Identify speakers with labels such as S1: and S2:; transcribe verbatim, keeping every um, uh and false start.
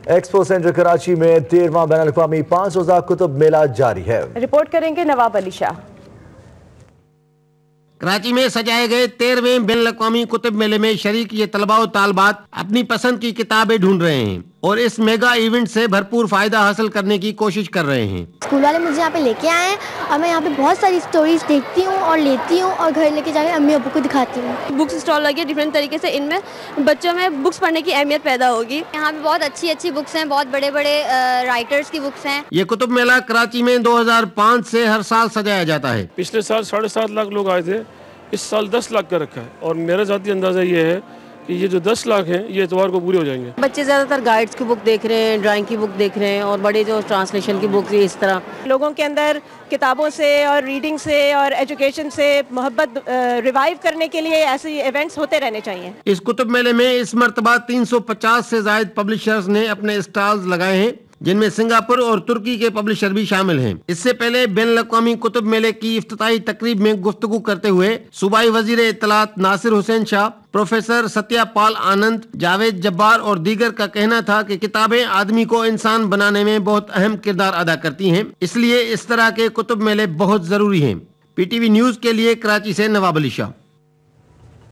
S1: Expo centre Karachi में तेरहवां ban अल-अक़वामी पांच रोजा कुतुब मेला जारी है।
S2: रिपोर्ट करेंगे नवाब अली शाह।
S3: कराची में सजाए गए तेरहवें बैनुल अक़वामी कुतुब मेले में शरीक ये तलबा और तालबात अपनी पसंद की किताबें ढूंढ रहे हैं और इस मेगा इवेंट से भरपूर फायदा हासिल करने की कोशिश कर रहे हैं।
S4: स्कूल वाले मुझे यहाँ पे लेके आए हैं और मैं यहाँ पे बहुत सारी स्टोरीज देखती हूँ और लेती हूँ और घर लेके जाकर अम्मी अब्बू को दिखाती हूँ।
S5: बुक्स स्टॉल लगे डिफरेंट तरीके से, इनमें बच्चों में बुक्स पढ़ने की अहमियत पैदा होगी। यहाँ पे बहुत अच्छी अच्छी बुक्स हैं, बहुत बड़े बड़े राइटर्स की बुक्स हैं।
S3: ये कुतुब मेला कराची में दो हजार पाँच से हर साल सजाया जाता है।
S6: पिछले साल साढ़े सात लाख लोग आए थे, इस साल दस लाख का रखा है और मेरा ज़ाती अंदाज़ा ये है कि ये जो दस लाख हैं ये एतवार को पूरे हो जाएंगे।
S7: बच्चे ज़्यादातर गाइड्स की बुक देख रहे हैं, ड्राइंग की बुक देख रहे हैं और बड़े जो ट्रांसलेशन की बुक इस तरह।
S2: लोगों के अंदर किताबों से और रीडिंग से और एजुकेशन से मोहब्बत रिवाइव करने के लिए ऐसे इवेंट्स होते रहने चाहिए।
S3: इस कुतुब मेले में इस मर्तबा तीन सौ पचास से ज्यादा पब्लिशर्स ने अपने स्टॉल्स लगाए हैं, जिनमें सिंगापुर और तुर्की के पब्लिशर भी शामिल हैं। इससे पहले बैनुल अक़वामी कुतुब मेले की इफ्तिताही तकरीब में गुफ्तगू करते हुए सूबाई वजीर इत्तलात नासिर हुसैन शाह, प्रोफेसर सत्यापाल आनंद, जावेद जब्बार और दीगर का कहना था कि किताबें आदमी को इंसान बनाने में बहुत अहम किरदार अदा करती हैं, इसलिए इस तरह के कुतुब मेले बहुत जरूरी हैं। पीटीवी न्यूज के लिए कराची से नवाब अली शाह।